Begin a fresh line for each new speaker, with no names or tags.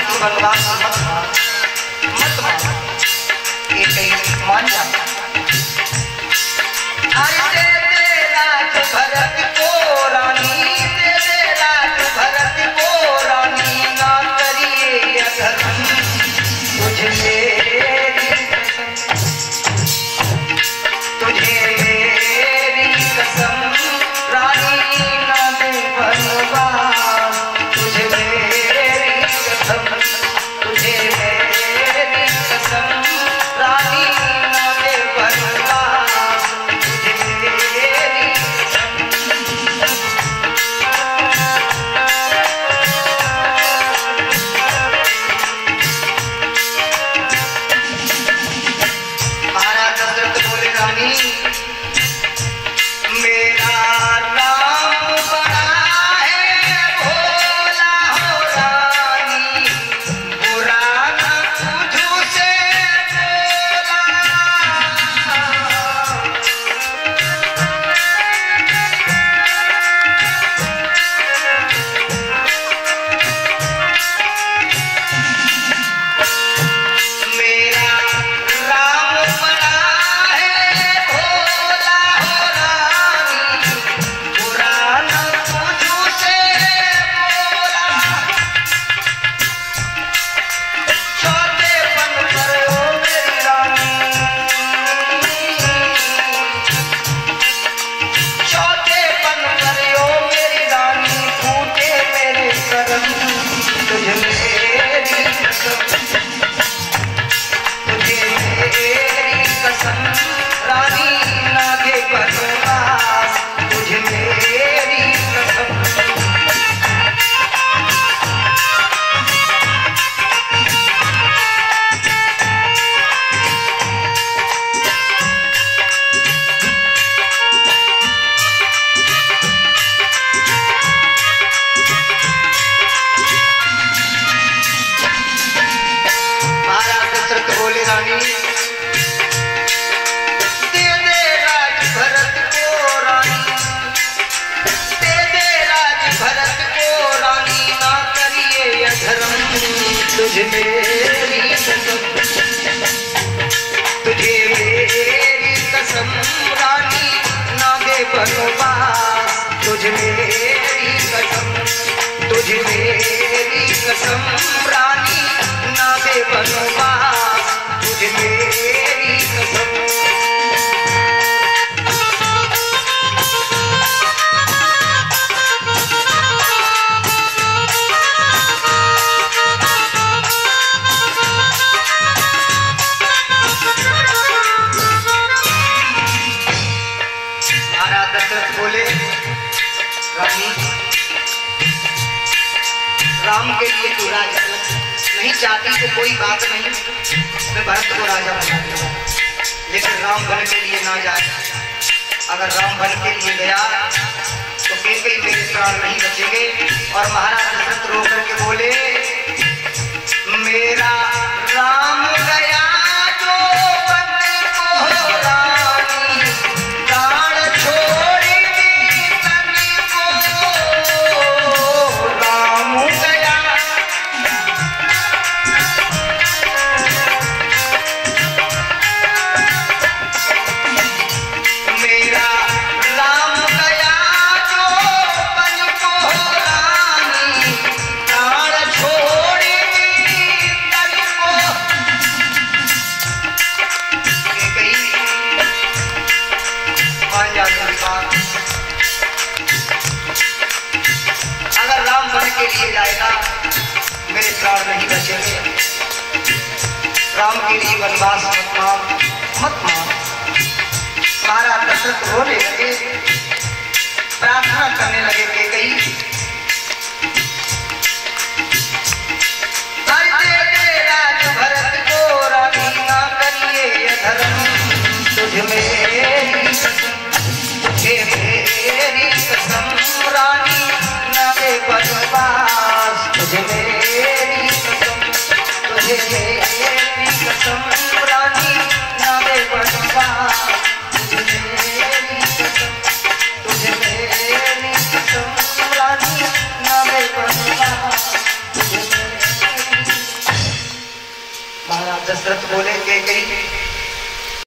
की बनवास मत मान ये कहीं मान जा। अरे दे राज भरत को रानी, दे राज भरत को रानी, ना करिए अधर्म तुझे मेरी तुझे मेरी कसम रानी, ना दे बनवास तुझे मेरी कसम, तुझे मेरी कसम रानी, ना दे बनवास तुझे मेरी महाराज दशरथ बोले रानी मेरा राम बड़ा है भोला हो रानी, बुरा न तुझसे बोला। मेरा राम बड़ा है भोला हो रानी, बुरा न तुझसे बोला। चौथेपन पर ओ मेरी रानी, चौथेपन पर ओ मेरी रानी, फूटे मेरे करम तुझे मेरी कसम, तुझे मेरी कसम रानी, ना दे बनवास तुझे मेरी कसम। महाराज दशरथ बोले रानी दे राज भरत को रानी, दे राज भरत को रानी, ना करिए अधर्म तुझे मेरी कसम, तुझे मेरी कसम रानी, ना दे बनवास तुझे मेरी कसम, तुझे मेरी कसम रानी, ना दे बनवास तुझे मेरी कसम। महाराज दशरथ बोले रानी राम के लिए तू राजा नहीं चाहती तो कोई बात नहीं, मैं भरत को राजा बना दूंगा, लेकिन राम बन के लिए ना जाए। अगर राम बन के लिए गया तो कई मेरे प्राण नहीं बचेंगे। और महाराज दशरथ रो करके बोले मेरा राम गया जो बन को रानी, प्राण छोड़ी तन को राम गया। मेरा राम गया जो बन को रानी, प्राण छोड़ी तन को। मान जा मेरी बात, अगर राम बन के लिए जाएगा मेरे प्राण नहीं बचेंगे। राम के लिए वनवास मत मान। महाराज दशरथ रोने लगे, प्रार्थना करने लगे कि कहीं दे राज भरत को रानी, ना करिए अधर्म तुझ मेरी कसम, तुझे मेरी कसम रानी, ना दे बनवास तुझे मेरी कसम, तुझे मेरी कसम रानी, ना दे बनवास तुझे मेरी कसम, तुझे मेरी कसम रानी। महाराज दशरथ बोले, कैकेयी